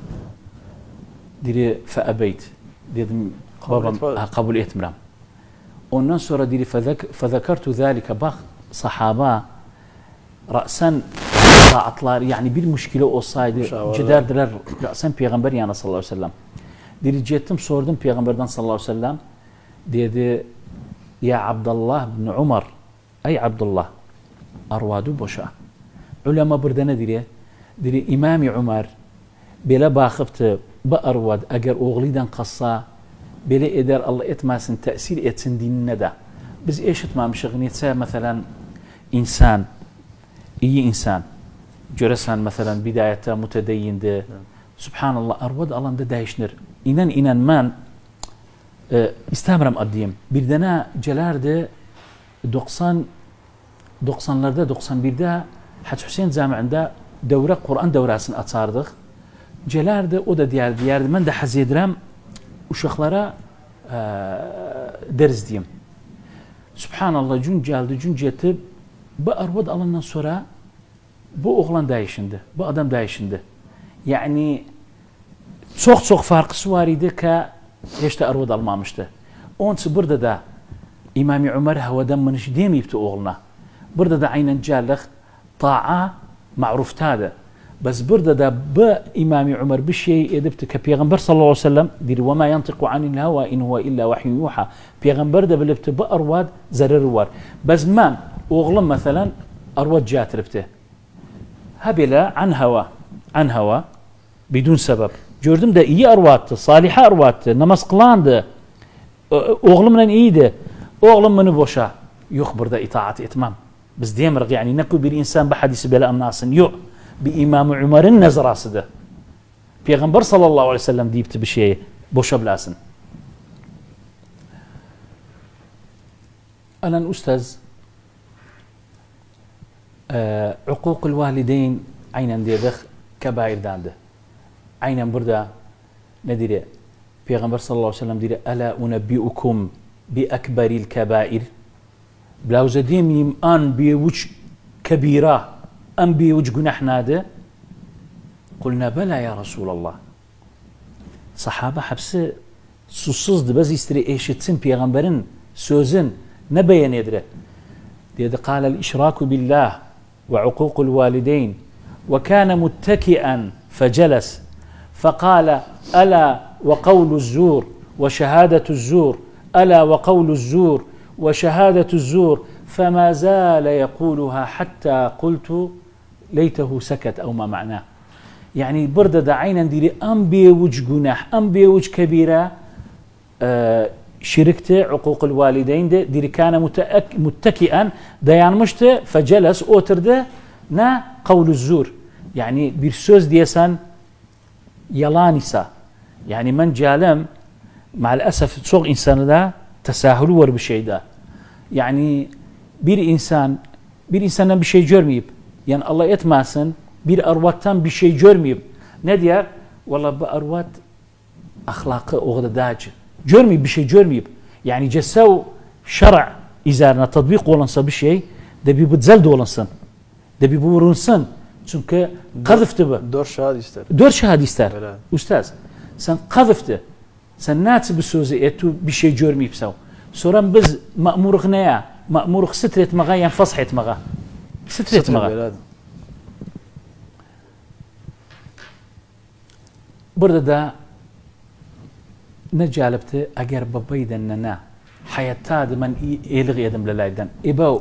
Speaker 2: Diri feabeyt dedim babam kabul etmirem. Ondan sonra diri fezekertu zalika bak sahaba ra'sen taatlar yani bir müşkile olsaydı giderdiler ra'sen peygamber yana sallallahu aleyhi ve sellem. Diri ettim sordum peygamberden sallallahu aleyhi ve sellem dedi ya Abdullah bin Umar ey Abdullah arvadu boşa. Ulema burada ne diri? Diri İmam Ömer bele bakıptı bu arvad eğer oğluydan kassa bele eder Allah etmesin tesir etsin dinine de. Biz eşitmemişiz neyse mesela insan iyi insan göresen mesela bidayette mütedeyyindi. Subhanallah arvad alanda değişir. İnan inan ben e, istemiyorum adıyım. Bir dene celerdi doksan doksanlarda doksan birde Hacı Hüseyin Camii'nde devre Kur'an devrasını atardık. Celerdi o da diğer diğerdi. Ben de haz edirəm uşaqlara e, ders diyeyim. Subhanallah gün geldi gün getib bu arvad alandan sonra bu oğlan değişindi. Bu adam değişindi. Yani çok çok farkısı var idi ki hiç de arvad almamıştı. Onun için burada da İmam Ömer havadan mınış demeyipti oğluna. Burada da aynen cəllik ta'a ma'ruftadır. Bes burada da bu İmam Ömer bir şey edipti ki Peygamber sallallahu aleyhi ve sellem dir ve ma yantiqu anil hava in huwa illa vahyun yuha. Peygamber de bilipti bu arvad zararı var. Bes men oğlum mesela arvad catiripti. Habila an hava an hava bidun sebep. Gördüm de iyi arvattı, salih arvattı, namaz kılandı. Oğlumla iyiydi. Oğlum beni boşa. يخبر ده إطاعة إتمام بس ديمرغ يعني نكو بير إنسان بحديث بلا أمناص يو بإمام عمر النزر أصده بيغمبر صلى الله عليه وسلم ديبت بشيء بوش بلاسن أنا أستاذ آه عقوق الوالدين عينا ديدخ كبائر دانده عينا بردا نديره بيغمبر صلى الله عليه وسلم ديره ألا أنبئكم بأكبر الكبائر بلاوزة ديم أن بيوج كبيرة أم بيوج جناح ناده قلنا بلى يا رسول الله صحابة حبس سوسوز بس يستري ايش تسم بيغمبرن سوزن نبين يدره ديد قال الإشراك بالله وعقوق الوالدين وكان متكئا فجلس فقال ألا وقول الزور وشهادة الزور ألا وقول الزور وشهادة الزور فما زال يقولها حتى قلت ليته سكت أو ما معناه يعني بردة دعينا نديري أم بيوج جناح أم بيوج كبيرة آه شركت عقوق الوالدين دي ديري كان متكئا ديان مشت فجلس أوتر ده نا قول الزور يعني بيرسوز ديسان يلانسا يعني من جالم مع الأسف صوغ إنسان ده تساهل ور بشيء ده يعني بير إنسان بير إنسان بشيء جرميب يعني الله يتماسن بير أرواتان بشيء جرميب ندير والله بأروات أخلاق أغد داج جرمي بشيء جرميب يعني جسوا شرع إزارنا تطبيق ولنصا بشيء ده بيبتزل دولنصن ده بيبورنصن چونك قذفت به
Speaker 1: دور شهادي يستر
Speaker 2: دور شهادي يستر أستاذ سن قذفته سن ناتس بسوزي اتو بشيء جرمي بسو سوران بز مأمور غنيا مأمور سترت مغا يعني فصحت مغا سترت مغا برده دا نجالبته اگر ببيدننا حياتاد من يلغي يدم للايدن ابو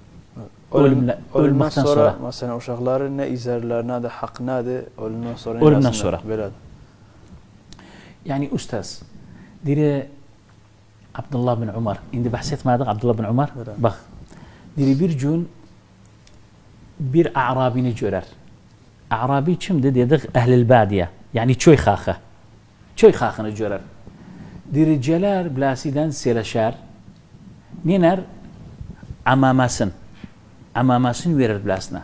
Speaker 1: اول صورة مثلا وشغلارنا ايزارلارنا ده حقنا ده اولنا صورة
Speaker 2: اولنا صورة بلاد يعني استاذ ديري عبد الله بن عمر عندي بحثت ماذا عبد الله بن عمر بخ ديري بيرجون بير اعرابي نجرر اعرابي كم دي يدغ اهل الباديه يعني شوي خاخه شوي خاخه نجرر ديري جلال بلاسيدان سيلشار نينر عماماسن عماماسن ويرر بلاسنا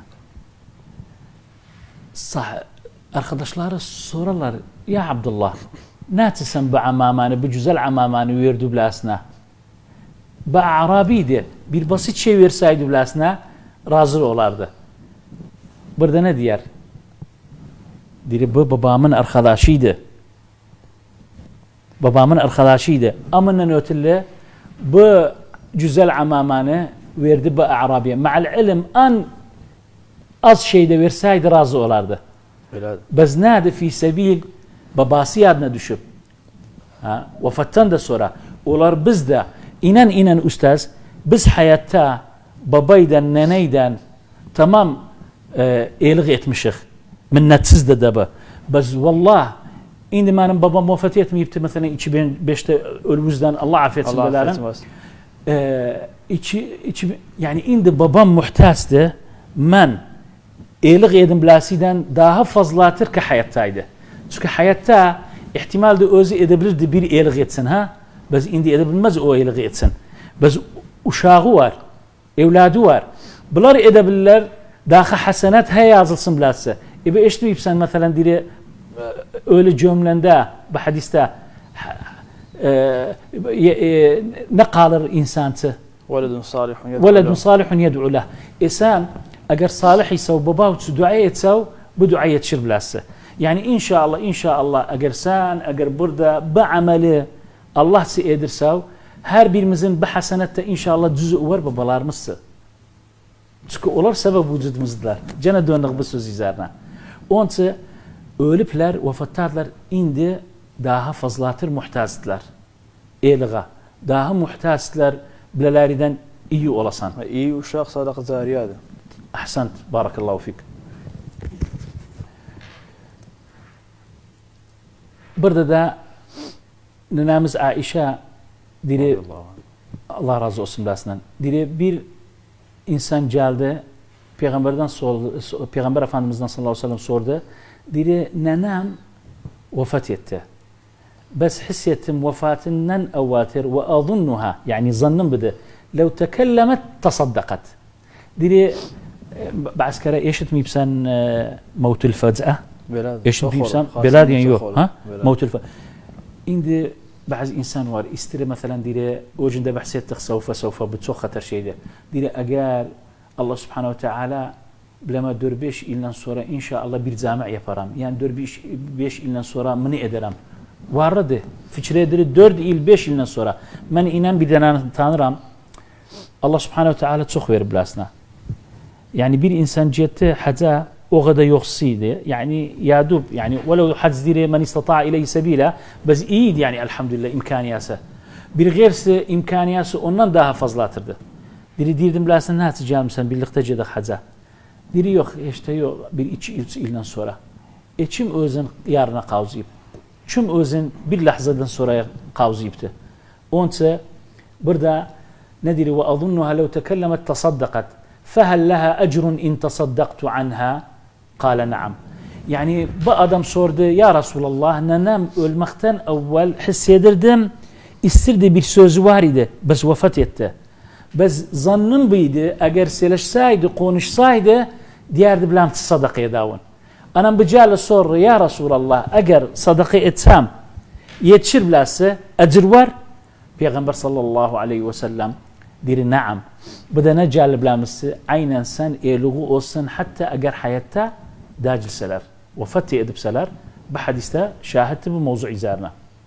Speaker 2: صح ارخدشلار الصوره يا عبد الله ناتسن بعمامان بجزل عمامان ويردو بلاسنا باعرابي دي bir basit şey versaydı blasna razı olardı. Burada ne diyor? Diri bu babamın arkadaşıydı. Babamın arkadaşıydı. Amından ötürü bu güzel amamanı verdi bu Arabiye. Ma'al ilim an az şeyde versaydı razı olardı. Biz nade fi sebil babası yadına düşüp ha vefattan da sonra olar bizde inan inan ustaz biz hayatta babaydan neneyden tamam elği etmişik minnetsiz de daba biz vallah indi benim babam vefat etmeyipti mesela iki bin beşte ölümüzden Allah affetsin belaran iki, iki, yani indi babam muhtaçtı men elği edim blasiden daha fazlatır ki hayattaydı çünkü hayatta ihtimal de özü edebilirdi bir elği etsin ha biz indi edebilmez o elği etsin biz uşağı var evladı var bunlar edebilirler daha hasenat he yazılsın bilası ebe eşit bipsen mesela dire öyle cümlende bu hadiste ne kalır insansı
Speaker 1: veledun salihun
Speaker 2: yed'u veledun salihun yed'u leh insan eğer salih ise baba dua etse bu dua yetişir bilası yani inşallah inşallah eğer sen eğer burada bu ameli Allah size edirse her birimizin bu hasenette inşallah cüzü var babalarımızsa. Çünkü onlar sebep vücudumuzdalar. Cana döndük bu söz üzerine. Onca ölüpler, vefatlarlar indi daha fazlatır muhtaçtılar. Elğe. Daha muhtaçtılar bilelerden iyi olasan.
Speaker 1: İyi uşaq sadaqa zariyadır.
Speaker 2: Ahsant. Barakallahu fik. Burada da nenemiz Aişe diri Allah razı olsun başından. Dire bir insan geldi Peygamberden sordu, Peygamber Efendimiz'den sallallahu aleyhi ve sellem sordu. Dire nenem vefat etti. Bes hissettim vefatından evvatir ve azunnuha yani zannım bidi. Lev tekellemet tasaddakat. Dire بعسكرة ايش تميبسان موت الفجأة؟
Speaker 1: بلاد
Speaker 2: ايش تميبسان؟ بلاد يعني يو ها؟ موت الفجأة. عندي بعض انسان وار استري مثلا ديري وجند بحسيت سوف سوف بتسوخ خطر شيء ده ديري اجار الله سبحانه وتعالى بلما دور بيش إلنا صورة إن شاء الله بيرزامع يا فرام يعني دور بيش بيش إلنا صورة من إدرام وارده فكرة دري دور إل بيش إلنا صورة من إنام بدنا تانرام الله سبحانه وتعالى تسخير بلاسنا يعني بير إنسان جت حدا وغدا يخصيده يعني يادوب يعني ولو حد ديري من استطاع إليه سبيلا بس إيد يعني الحمد لله إمكانياسه بير غير إمكانياسه ونن daha fazladır diri dirdim blasın nasıl camsan birlikte cedak haza diri yok işte yok bir içi ilden sonra içim özün yarına kavzayıp çüm özün bir lahzadan sonra kavzayıptı onsa burada ne diri ve azunnuha lev tekellemet tasaddakat فهل لها أجر إن تصدقت عنها قال نعم يعني bu adam sordu ya Resulallah nenem ölmekten evvel hissedirdim istirdi bir sözü var idi bes vefat etti bes zannım buydu eğer seleşsaydı konuşsaydı diyerdi bilen sadaka edavun anam bicale sordu ya Resulallah eğer sadaka etsem yetişir bilası ecir var Peygamber sallallahu aleyhi ve sellem diri naam بدنا جال بلامس عين انسان يلغو اوسن حتى اجر حياته داج السلار وفتي ادب سلار بحديثه شاهدت بموضوع زارنا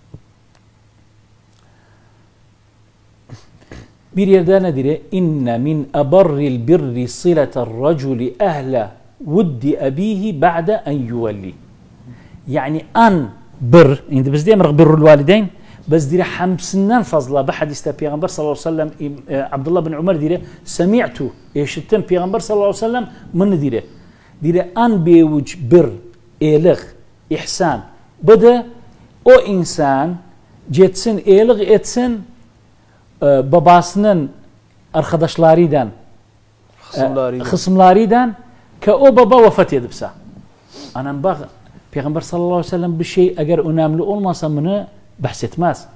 Speaker 2: bir yerde ne dire inne min abarril birri silatar raculi ehla vuddi abihi ba'da en yuvalli yani an bir indi biz diyemir birrul valideyn بس ديري حمسنان فضلا بحديث بيغمبر صلى الله عليه وسلم عبد الله بن عمر ديري سمعته ايش التم بيغمبر صلى الله عليه وسلم من ديري ديري ان بيوج بر ايلغ احسان بدا او انسان جيتسن ايلغ اتسن babasının arkadaşlarıydan kısımlarıydan ki o baba vefat edipse anam bak Peygamber sallallahu aleyhi ve sellem bir şey eğer önemli olmasa bunu bahsetmez.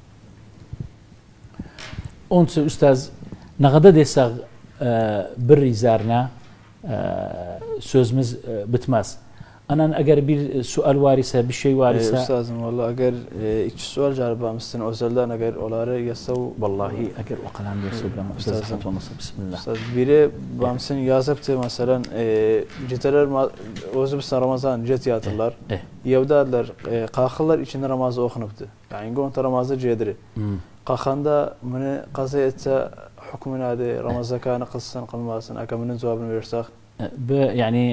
Speaker 2: Onun için üstaz ne kadar desek bir üzerine sözümüz bitmez. Anan eğer bir sual var ise bir şey var ise
Speaker 1: Üstazım vallahi eğer iki sual cevabımızın özelden eğer onları yasav
Speaker 2: vallahi eğer o kalan yasav bilmem üstaz olmasa bismillah.
Speaker 1: Üstaz biri bamsın yazıptı mesela citeler Özbekistan Ramazan cet yatırlar. Yevdalar qaqıllar içinde Ramazan okunuptu. Yani gon Ramazan cedri. Qaqanda məni qaza etse hükmüne de Ramazan kanı qılsın qılmasın akamının cevabını verirsek
Speaker 2: يعني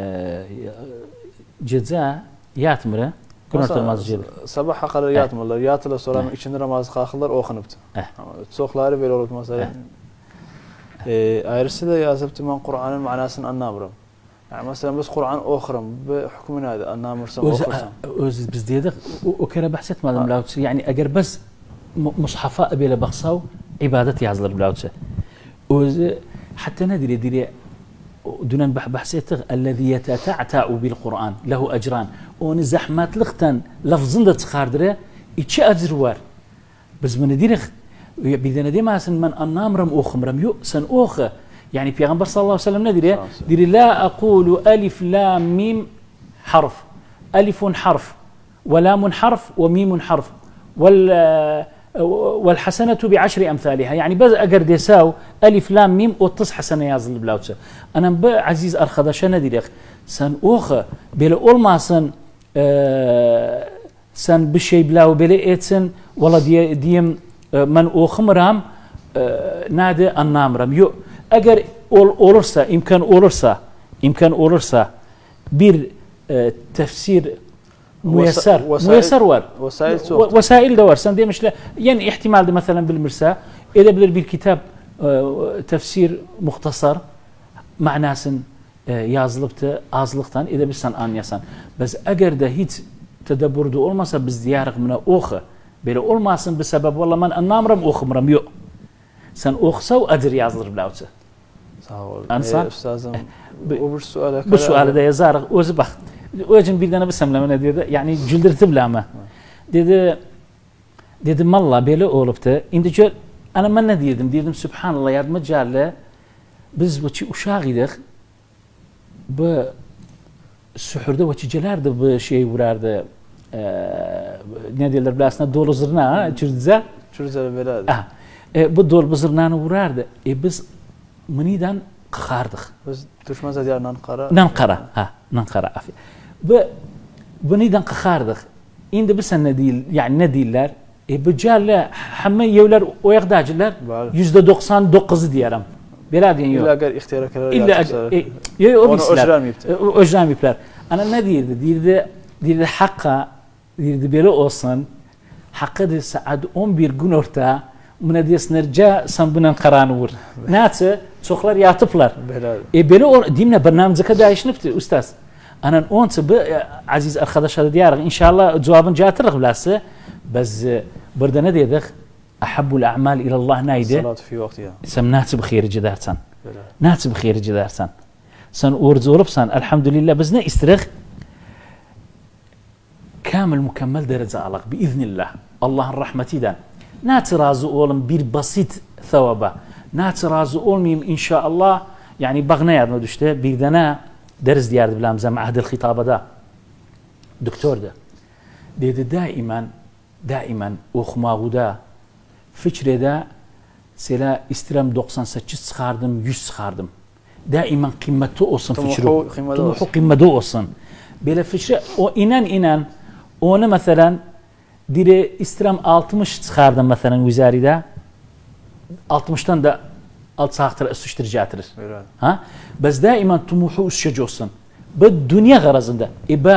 Speaker 2: جزاء ياتمره كنت نماز جيد
Speaker 1: sabah kadar yatmırlar. Yatıla sonra içinde namaz kılırlar okunuptu. Çoğları böyle olur mesela. Ayrısı da yazıptı ben Kur'an'ın manasını anlamıyorum. Yani mesela biz Kur'an okurum bu hükmü nedir? Anlamırsam okursam.
Speaker 2: Öz biz dedik o kere bahsetmedim lavtı. Yani eğer biz mushafa böyle baksav ibadet yazılır lavtı. Öz hatta ne diye diye دون بحثيته الذي يتتعتع بالقرآن له أجران ونزحمات لختن لفظن ده تخاردره إيش أجر وار بس من ديرخ بدنا دي مثلا من أنامرم أخمرم يو سن أخ يعني بيغمبر صلى الله عليه وسلم ندري ديري لا أقول ألف لام ميم حرف ألف حرف ولام حرف وميم حرف وال والحسنة بعشر أمثالها يعني بس أجر ديساو ألف لام ميم وتص حسنة يازل بلاوتة أنا بعزيز أرخدشنا ديرخ سن أوخ بلا أول سن آه سن بشي بلاو بلا إتسن ولا دي ديم آه من أوخمرام آه نادي النامرم يو أجر أول أولرسا إمكان أولرسا إمكان أولرسا بير آه تفسير ميسر ميسر ور
Speaker 1: وسائل
Speaker 2: وسائل دور سندي مش لا يعني احتمال ده مثلا بالمرسى اذا بدل بالكتاب تفسير مختصر مع ناس yazılıptı azlıktan اذا بسن an yasan بس اگر ده hiç tedabburdu olmasa biz diyarık mına oxu böyle olmasın bir sebep valla man anlamram oxumram yok Sen oxsa o acır yazılır bilavçı.
Speaker 1: Sağ ol.
Speaker 2: Ansan?
Speaker 1: Ee, Üstazım,
Speaker 2: bu-
Speaker 1: öbür suala
Speaker 2: Bu sualı da yazarıq. Özü bax. Özüm bir dənə bir səmləmə nə dedi? Yəni güldürtüb ləmə. Dedi dedi malla belə olubdu. İndi gör ana mən nə deyirdim? Deyirdim subhanallah yardıma gəllə. Biz bu ki uşaq idik. Bu sühürdə o ki gələrdi bu şey vurardı. E, nə deyirlər biləsinə dolu zırna, Kürtcə.
Speaker 1: Kürtcə belədir.
Speaker 2: Ha. E, bu dolu zırnanı vurardı. E biz minidən qıxardıq.
Speaker 1: Biz düşmez ediyar Nankara.
Speaker 2: Nankara, ha, Nankara afi. Bu bu neden qıxardıq? İndi bilsən nə deyil, yəni nə deyirlər? E bu gəllə həmmə yevlər oyaqdacılar yüzde doksan dokuzu deyərəm. Belə deyin yox.
Speaker 1: İlla əgər ixtiyara qərar
Speaker 2: İlla
Speaker 1: yapmışlar.
Speaker 2: e, yox, o
Speaker 1: Onu
Speaker 2: bilsilər.
Speaker 1: öcrəməyibdir.
Speaker 2: Öcrəməyiblər. Ana nə deyirdi? Deyirdi, deyirdi haqqa, deyirdi belə olsun. Haqqıdır saat on bir gün orta buna deyəsinlər, cə sən bununla qaranı vur. Nəçə? Çoxlar yatıblar.
Speaker 1: Belədir.
Speaker 2: E belə deyim nə barnamijə dəyişibdir ustaz. Anan onça bu aziz arkadaşlar diyarıq inşallah cavabını gətiririk biləsi. Bəs burada nə dedik? Ahabbul a'mal ila Allah nəydi?
Speaker 1: Salat fi vaxtiha.
Speaker 2: Sən nəçə bu xeyri gedərsən?
Speaker 1: Belə.
Speaker 2: Nəçə bu xeyri gedərsən? Sən oruc olubsan, elhamdülillah biz nə istirik? Kamil mükemmel dərəcə alaq biiznillah. Allahın rəhmətiyle. Nəçə razı olun bir basit thawaba. Nəçə razı olmayayım inşallah. Yəni bax nə yadıma düşdü? Bir dənə dərs deyərdi biləmizə məhədil xitabada. Doktordur. Dedi daimən, daimən oxumağıda, fikrədə Sela istirəm doksan səkkiz çıxardım, yüz çıxardım. Daimən qiymətli olsun fikri. Tumuhu qiymətli olsun. Belə fikri o inən inən onu məsələn diri istirəm altmış çıxardım məsələn üzəridə. altmışdan da alçaqdır, üstüşdür gətirir. Ha? Bəs daimən tumuhu üstücə olsun. Bu dünya qarazında ebə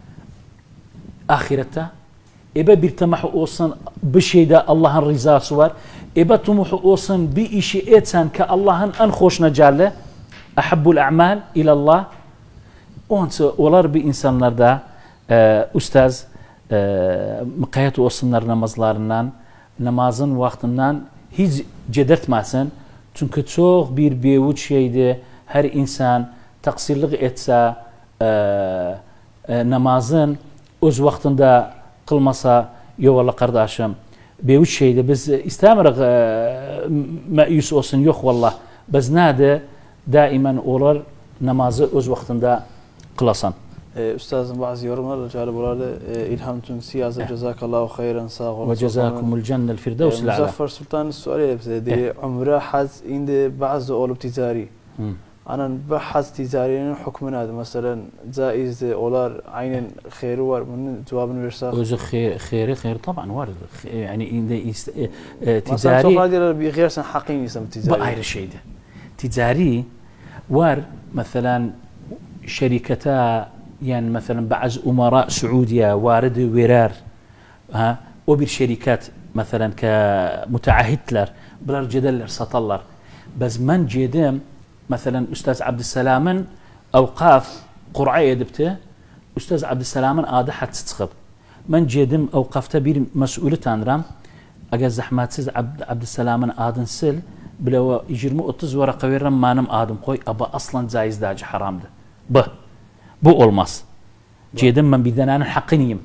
Speaker 2: ahirətdə ebə bir təməhu olsun bir şeydə Allahın rizası var. Ebə tumuhu olsun bir işi etsən ki Allahın ən xoşuna gəlir. Ahabbul a'mal ila Allah. Onca olar bir insanlarda e, ustaz e, müqayyət olsunlar namazlarından, namazın vaxtından hiç cedərtməsin. Çünki çox bir bevud şeydir. Hər insan təqsirlik etsə, e, e, namazın öz vaxtında qılmasa, yox valla qardaşım, bevud şeydir. Biz istəmirik e, məyus olsun, yox valla. Biz nədir? Daimən olar namazı öz vaxtında qılasan.
Speaker 1: Ee, Üstazım bazı yorumlarla cəlib olardı. Ee, İlham Tünsi yazıb, cezakallahu xeyran, sağ olun.
Speaker 2: Ve cezakumul cennel firdevs l'ala.
Speaker 1: Muzaffer Sultan sual edip dedi. Umre haz indi bazı olup ticari. Anan bu haz ticarinin hükmü nedir? Mesela caizdir, olar, aynen xeyri var. Bunun cevabını versek.
Speaker 2: Özü xeyri, xeyri taban var. Yani indi e,
Speaker 1: ticari.
Speaker 2: ticari.
Speaker 1: Mesela çok diyorlar bir xeyirsen haqqin isem ticari.
Speaker 2: Bu ayrı şeydir. Ticari var mesela şirkete yani mesela bazı umara Suudiye vardı verer. Ha, o bir şirket mesela ki müteahhitler bunlar cedeller satarlar. Baz men cedim mesela Üstaz Abdüsselam'ın avqaf Qur'a edipti. Üstaz Abdüsselam'ın adı hadsi çıkıp. Men cedim avqafta bir mesulü tanıram. Eğer zahmetsiz Abd Abdüsselam'ın adını sil bile o yirmi otuz varaka veririm benim adım koy ama aslan caiz dacı haramdı. Bu. Bu olmaz. Cedim ben bir denenin hakkınıyım.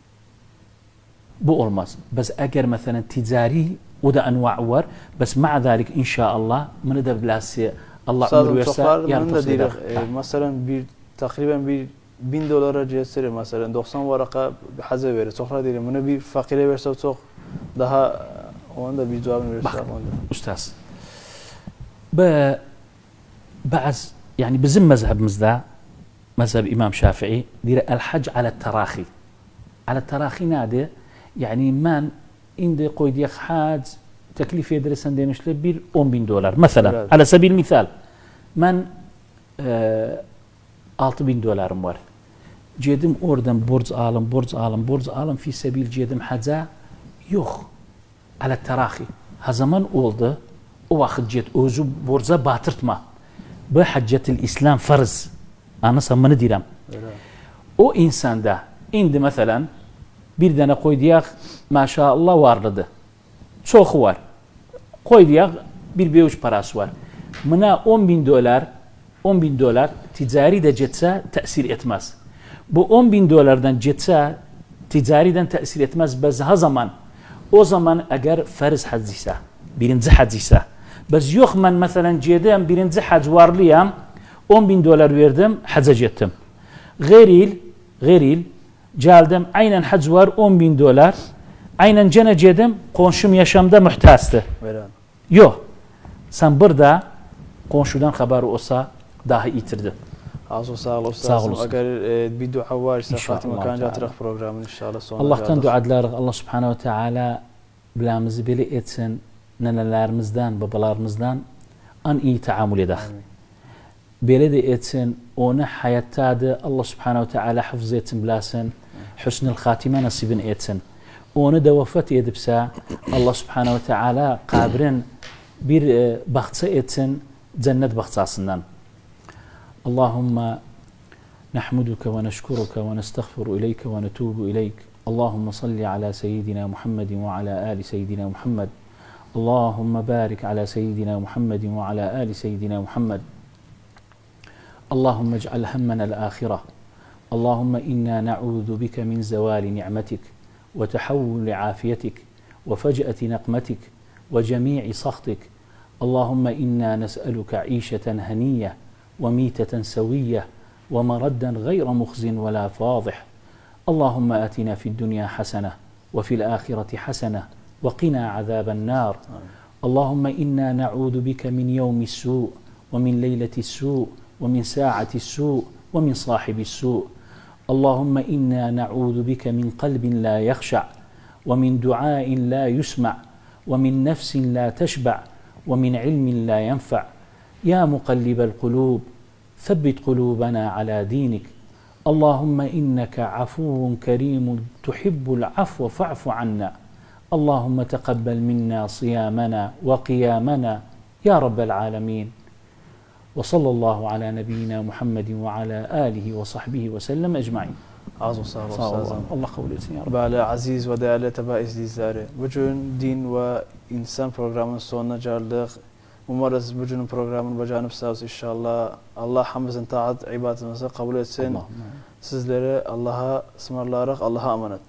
Speaker 2: Bu olmaz. Bas eğer mesela ticari o da enva var. Bas ma'a zalik inşallah bunu da bilası Allah ömür verse
Speaker 1: yarın da mesela bir takriben bir bin dolara cesiri mesela doksan varaka haze verir. Çoklar değil. Bunu bir fakire verse çok daha onun da bir cevabını verirse.
Speaker 2: Bak Ustaz. Bazı yani bizim mezhebimizde مذهب إمام شافعي دير الحج على التراخي على التراخي نادي يعني من عندي قيد يخ حاج تكلفة يدرسن ديمش لبير on bin dolar مثلا بلاد. على سبيل المثال من altı bin dolarım var. Cedim oradan borç alım, borç alım, borç alım fi sebil cedim haca yok. على التراخي. Ha zaman oldu. O vakit cet özü borca batırtma. Bu haccetil İslam farz. Anlasam bunu deyirəm. O insanda indi məsələn bir dənə qoy deyək maşallah varlıdır. Çoxu var. Qoy deyək bir bêwj paras var. Mına on bin dolar on bin dolar ticari de geçse tesir etmez. Bu on bin dolardan geçse ticariden tesir etmez. Bez ha zaman o zaman eğer farz hacıysa birinci hacıysa bez yok ben mesela cedem birinci hac varlıyam on bin dolar verdim haca ettim. Gayril gayril geldim aynen hac var on bin dolar aynen cene cedem komşum yaşamda muhtastı. Yok sen burada komşudan haber olsa daha iyitirdin.
Speaker 1: Ağzı sağ ol ustazım. Eğer bir dua varsa Fatıma Kancatırak programın inşallah sonuna
Speaker 2: Allah'tan dualarız. Allah subhanehu ve teala bilamizi bile etsin. Nenelerimizden, babalarımızdan an iyi taamül eder. Böyle de etsin. Onu hayatta da Allah subhanehu ve teala hafız etsin bilasin. Hüsnül Hatime nasibini etsin. Onu da vefat edipse Allah subhanehu ve teala kabrin bir bahtsa etsin. Cennet bahçasından. Allahümme nahmuduke ve neşkuruke ve nestağfiru ileyke ve netubu ileyk. Allahümme salli ala seyyidina Muhammedin ve ala ali seyyidina Muhammed. Allahümme barik ala seyyidina Muhammedin ve ala ali seyyidina Muhammed. Allahümme ec'al hemmenel ahire. Allahümme inna na'udhu bike min zevali ni'metik ve tehavvuli afiyetik ve fec'ati nakmetik ve cemi'i sahtik. اللهم إنا نسألك عيشة هنية وميتة سوية ومردا غير مخز ولا فاضح اللهم آتنا في الدنيا حسنة وفي الآخرة حسنة وقنا عذاب النار اللهم إنا نعوذ بك من يوم السوء ومن ليلة السوء ومن ساعة السوء ومن صاحب السوء اللهم إنا نعوذ بك من قلب لا يخشع ومن دعاء لا يسمع ومن نفس لا تشبع ومن علم لا ينفع يا مقلب القلوب ثبت قلوبنا على دينك اللهم إنك عفو كريم تحب العفو فاعف عنا اللهم تقبل منا صيامنا وقيامنا يا رب العالمين وصلى الله على نبينا محمد وعلى آله وصحبه وسلم أجمعين
Speaker 1: عظم صار أستاذ
Speaker 2: الله قبول etsin ya Rabbi.
Speaker 1: Böyle aziz ve değerli teba izleyicileri, bugün din ve insan programının sonuna geldik. Umarız bugünün programını bacanıp sağız inşallah. Allah hamımızın taat ibadetimizi kabul etsin. Sizleri Allah'a ısmarlayarak Allah'a emanet.